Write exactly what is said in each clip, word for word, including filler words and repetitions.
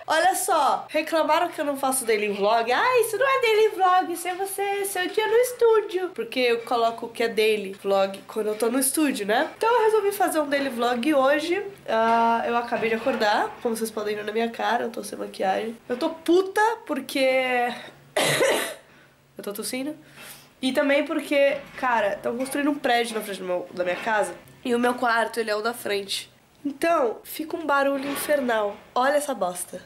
Olha só, reclamaram que eu não faço daily vlog. Ah, isso não é daily vlog, isso é você, seu dia no estúdio. Porque eu coloco que é daily vlog quando eu tô no estúdio, né? Então eu resolvi fazer um daily vlog hoje. uh, Eu acabei de acordar, como vocês podem ver na minha cara, eu tô sem maquiagem. Eu tô puta porque... eu tô tossindo. E também porque, cara, estão construindo um prédio na frente do meu, da minha casa. E o meu quarto, ele é o da frente. Então, fica um barulho infernal. Olha essa bosta.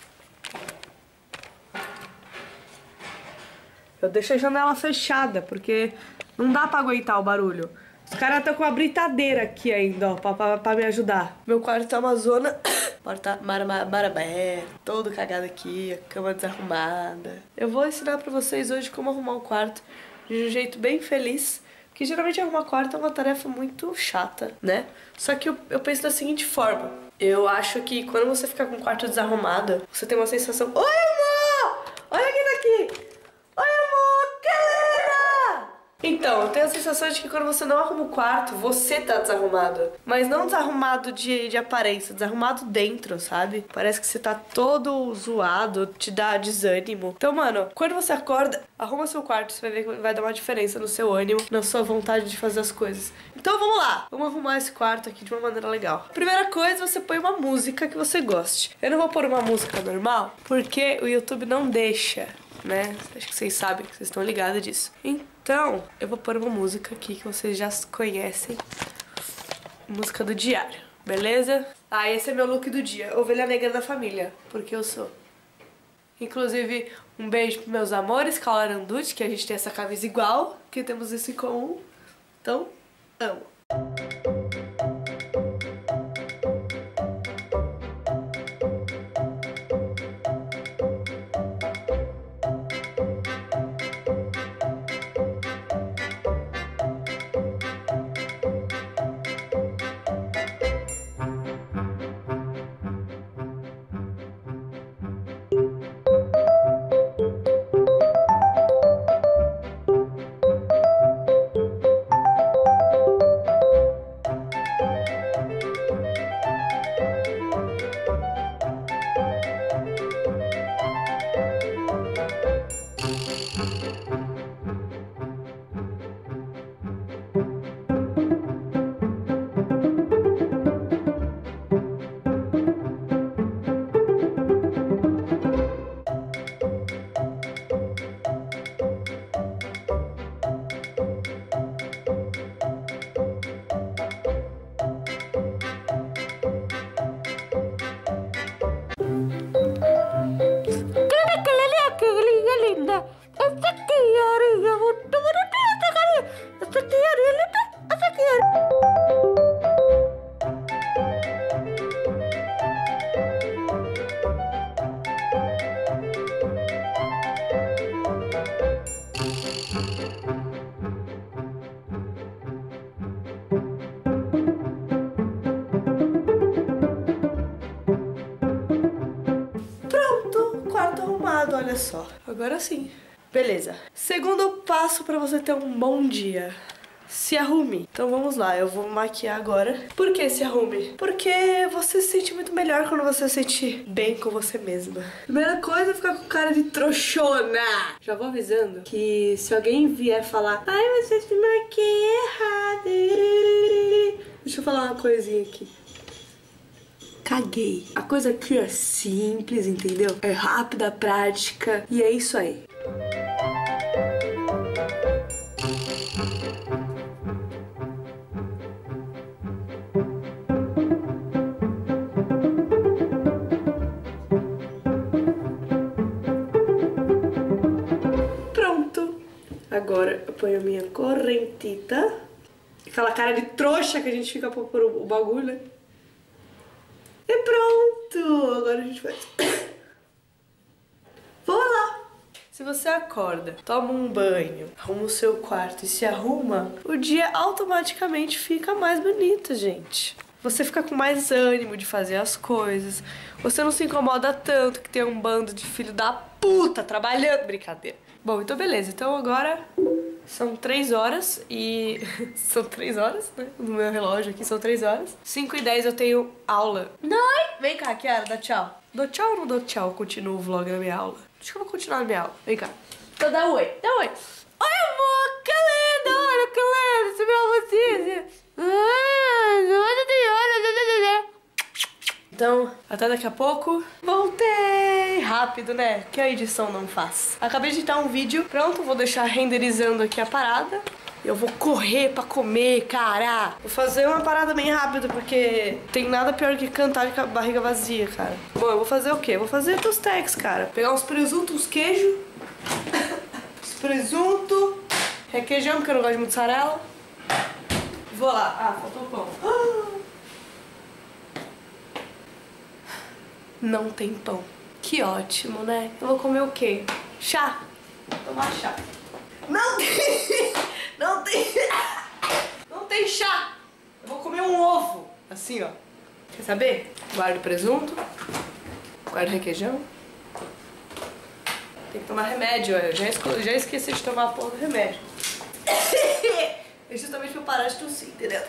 Eu deixei a janela fechada, porque não dá pra aguentar o barulho. Os caras estão com uma britadeira aqui ainda, ó, pra, pra, pra me ajudar. Meu quarto tá uma zona... Porta marabé, todo cagado aqui, a cama desarrumada. Eu vou ensinar pra vocês hoje como arrumar um quarto de um jeito bem feliz. Porque geralmente arrumar quarto é uma tarefa muito chata, né? Só que eu, eu penso da seguinte forma. Eu acho que quando você fica com o quarto desarrumado, você tem uma sensação... Oi, amor! Olha quem tá aqui! Oi, amor! Galera! Então, eu tenho a sensação de que quando você não arruma o quarto, você tá desarrumado. Mas não desarrumado de, de aparência, desarrumado dentro, sabe? Parece que você tá todo zoado, te dá desânimo. Então, mano, quando você acorda, arruma seu quarto, você vai ver que vai dar uma diferença no seu ânimo, na sua vontade de fazer as coisas. Então vamos lá, vamos arrumar esse quarto aqui de uma maneira legal. Primeira coisa, você põe uma música que você goste. Eu não vou pôr uma música normal, porque o YouTube não deixa, né? Acho que vocês sabem, que vocês estão ligados disso. Então, eu vou pôr uma música aqui que vocês já conhecem. Música do diário, beleza? Ah, esse é meu look do dia, ovelha negra da família, porque eu sou. Inclusive, um beijo pros meus amores, Calaranducci, que a gente tem essa camisa igual, que temos isso em comum. Então, amo. Olha só, agora sim. Beleza. Segundo passo pra você ter um bom dia. Se arrume. Então vamos lá, eu vou maquiar agora. Por que se arrume? Porque você se sente muito melhor quando você se sente bem com você mesma. Primeira coisa é ficar com cara de trouxona. Já vou avisando que se alguém vier falar: ai, você se maquia errado. Deixa eu falar uma coisinha aqui. Caguei. A coisa aqui é simples, entendeu? É rápida, prática e é isso aí. Pronto. Agora eu ponho a minha correntita. Aquela cara de trouxa que a gente fica pra pôr o bagulho, né? E pronto! Agora a gente vai... Vou lá! Se você acorda, toma um banho, arruma o seu quarto e se arruma, o dia automaticamente fica mais bonito, gente. Você fica com mais ânimo de fazer as coisas. Você não se incomoda tanto que tem um bando de filho da puta trabalhando. Brincadeira. Bom, então beleza. Então agora, São três horas e... são três horas, né? No meu relógio aqui são três horas. cinco e dez eu tenho aula. Não! Vem cá, Kiara, dá tchau. Dou tchau ou não dou tchau? Continuo o vlog na minha aula. Acho que eu vou continuar na minha aula. Vem cá. Então dá oi. Dá oi. Oi, amor! Que lindo! Olha que lindo! Você viu você? Então, até daqui a pouco. Voltei! Rápido, né? Que a edição não faz. Acabei de editar um vídeo. Pronto, vou deixar renderizando aqui a parada. Eu vou correr pra comer, cara. Vou fazer uma parada bem rápida, porque tem nada pior que cantar com a barriga vazia, cara. Bom, eu vou fazer o quê? Vou fazer tostex, cara. Pegar uns presuntos, uns queijos. Uns presunto. Requeijão, porque eu não gosto de mussarela. Vou lá. Ah, faltou pão. Não tem pão. Que ótimo, né? Eu vou comer o quê? Chá. Vou tomar chá. Não tem... Não tem... Não tem chá. Eu vou comer um ovo. Assim, ó. Quer saber? Guardo presunto. Guardo requeijão. Tem que tomar remédio, eu já, esco... já esqueci de tomar a porra do remédio. É justamente pra eu parar de tossir, entendeu?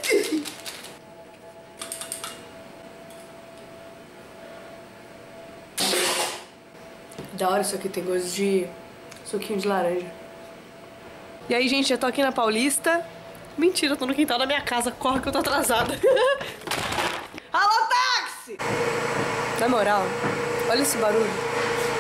Da hora, isso aqui tem gosto de suquinho de laranja. E aí, gente, eu tô aqui na Paulista. Mentira, eu tô no quintal da minha casa. Corre que eu tô atrasada. Alô, táxi! Na moral, olha esse barulho.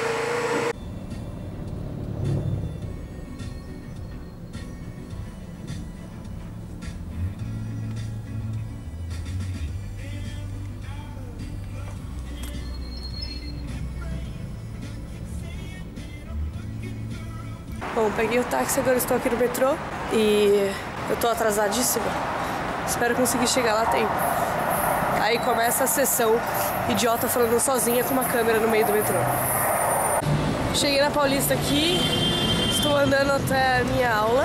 Bom, peguei o táxi, agora estou aqui no metrô e eu tô atrasadíssima. Espero conseguir chegar lá a tempo. Aí começa a sessão idiota falando sozinha com uma câmera no meio do metrô. Cheguei na Paulista aqui, estou andando até a minha aula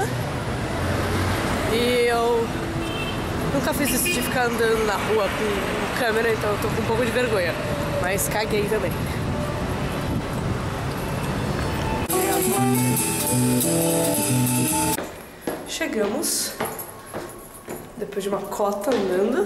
e eu nunca fiz isso de ficar andando na rua com câmera, então eu tô com um pouco de vergonha, mas caguei também. Chegamos, depois de uma cota andando.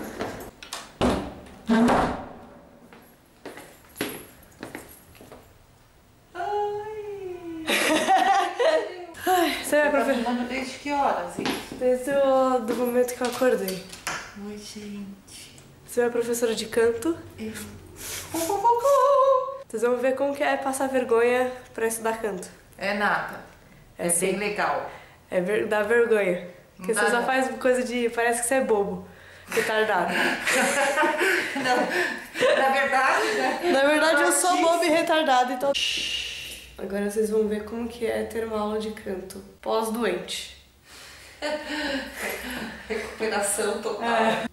Ai, você vai professora? Desde que horas isso? Desde o do momento que eu acordei. Oi, gente. Você é professora de canto? Eu. Vocês vão ver como que é passar vergonha pra estudar canto. É nada. É, É bem legal. É ver, dá vergonha. Porque Não você dá, só não. faz coisa de... Parece que você é bobo. Retardado. Não, na verdade, né? Na verdade, eu sou bobo e retardado, então... Agora vocês vão ver como que é ter uma aula de canto pós-doente. Recuperação total. É.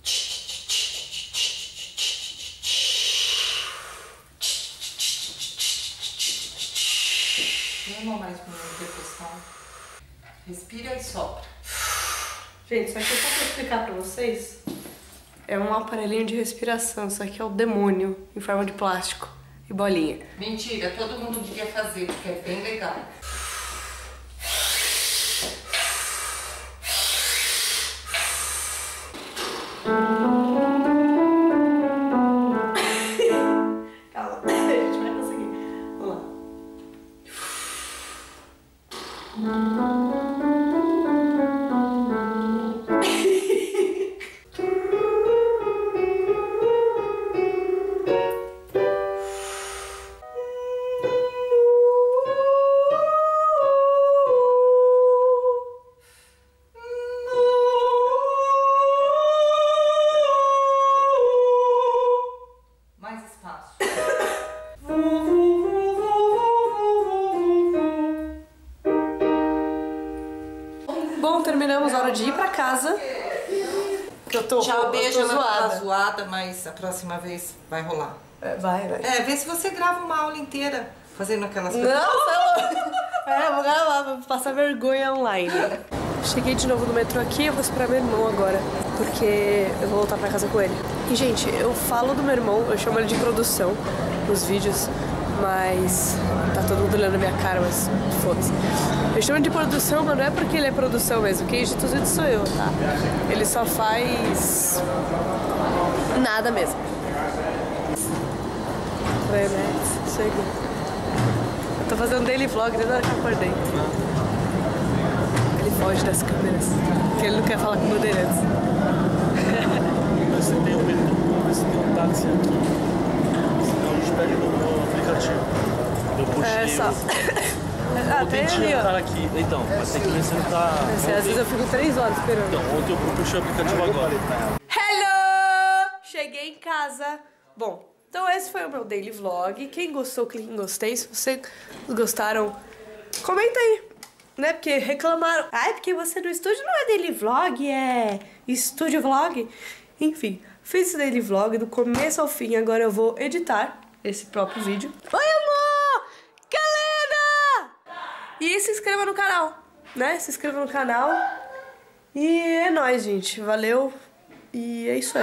Vamos mais com uma percussão. Respira e sopra. Gente, isso aqui só pra explicar pra vocês. É um aparelhinho de respiração. Isso aqui é o demônio em forma de plástico e bolinha. Mentira, todo mundo devia fazer, porque é bem legal. Calma, a gente vai conseguir. Vamos lá. Mais espaço. Bom, terminamos a hora de ir pra casa. Que eu tô, Tchau, eu beijo. tô Ela tá zoada. zoada, mas a próxima vez vai rolar. É, vai, vai. É, vê se você grava uma aula inteira fazendo aquelas Não, não. É, vou gravar, vou passar vergonha online. Cheguei de novo no metrô aqui, eu vou esperar meu irmão agora, porque eu vou voltar pra casa com ele. E, gente, eu falo do meu irmão, eu chamo ele de produção nos vídeos, Mas tá todo mundo olhando a minha cara, mas foda-se. Eu chamo de produção, mas não é porque ele é produção mesmo. Quem edita os vídeos sou eu, tá? Ele só faz nada mesmo. Oi, Max. Cheguei. Eu tô fazendo daily vlog desde a hora que eu acordei. Ele foge das câmeras, porque ele não quer falar com bandeirantes. Você tem um metrô, você tem um táxi aqui. Senão a gente pega no aplicativo. Eu puxei. É só. Eu Ah, tem tentei ali, ó. entrar aqui. Então, mas tem que ver se ele tá. Às vezes eu fico três horas esperando. Então, ontem eu puxei o aplicativo agora. Hello! Cheguei em casa. Bom, então esse foi o meu daily vlog. Quem gostou, clique em gostei. Se vocês gostaram, comenta aí. Né? Porque reclamaram. Ai, porque você no estúdio não é daily vlog, é estúdio vlog. Enfim, fiz esse daily vlog do começo ao fim. Agora eu vou editar esse próprio vídeo. Oi, amor! Galera! E se inscreva no canal, né? Se inscreva no canal. E é nóis, gente. Valeu. E é isso aí.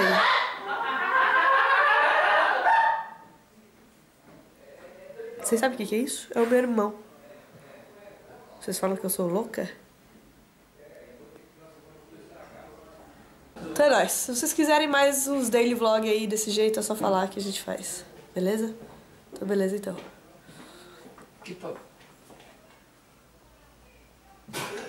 Vocês sabem o que é isso? É o meu irmão. Vocês falam que eu sou louca? Então é nóis. Se vocês quiserem mais uns daily vlog aí desse jeito, é só falar que a gente faz. Beleza? Então beleza então.